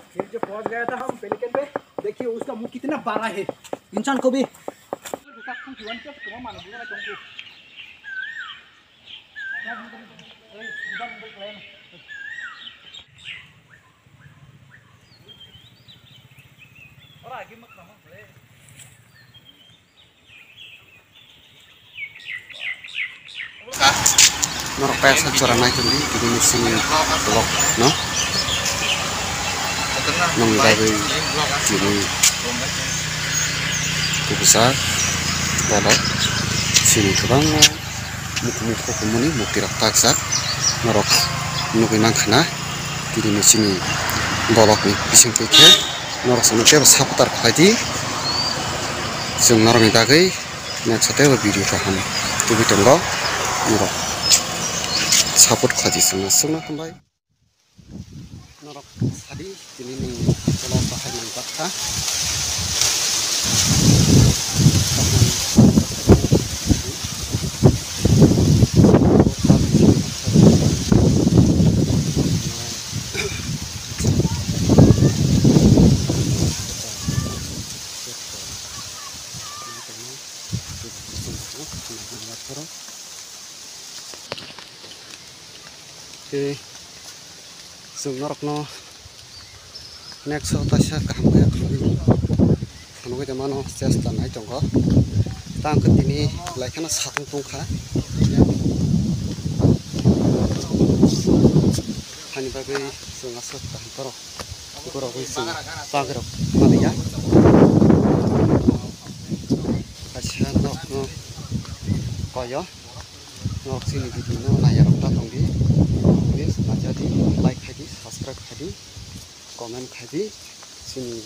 फिर जो पहुंच गया था हम पेलिकन पे, देखिए उसका मुंह कितना बड़ा है, इंसान को भी और आगे मत norok pesa cora naik tuh di sini blok no nong dari sini itu besar lalu sini kerbang muka komuni mukirak taksa norok nukinang kena di sini bolok nih bising pikir norok sama siapa saputar kaji sing norok ini bagai next satu video paham tuh bitunggo norok saput kaji sena kembali norok tadi ini nih kalau pakai mangkat kah Oke, norok no next tasya kaham kayak ini, kalau kita mana setiap naik jonggo, tangkut ini like na satu tungkah, hani bagai sungasot kaham karo, kurang sung pagerok mana ya, tasya norok no kaya, norok sini gitu no naya rok tatong di. Jadi like lagi, subscribe lagi, komen lagi, sini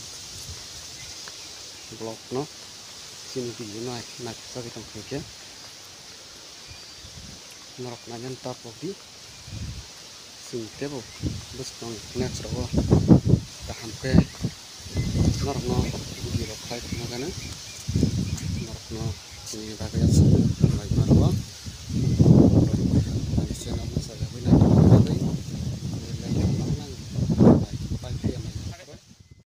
blog no, sini video naik tapi tong kerja, norok nanyan tap lagi, sini tebo, bus tong next row, dah hampir, norok no video like mana, norok no sini bagai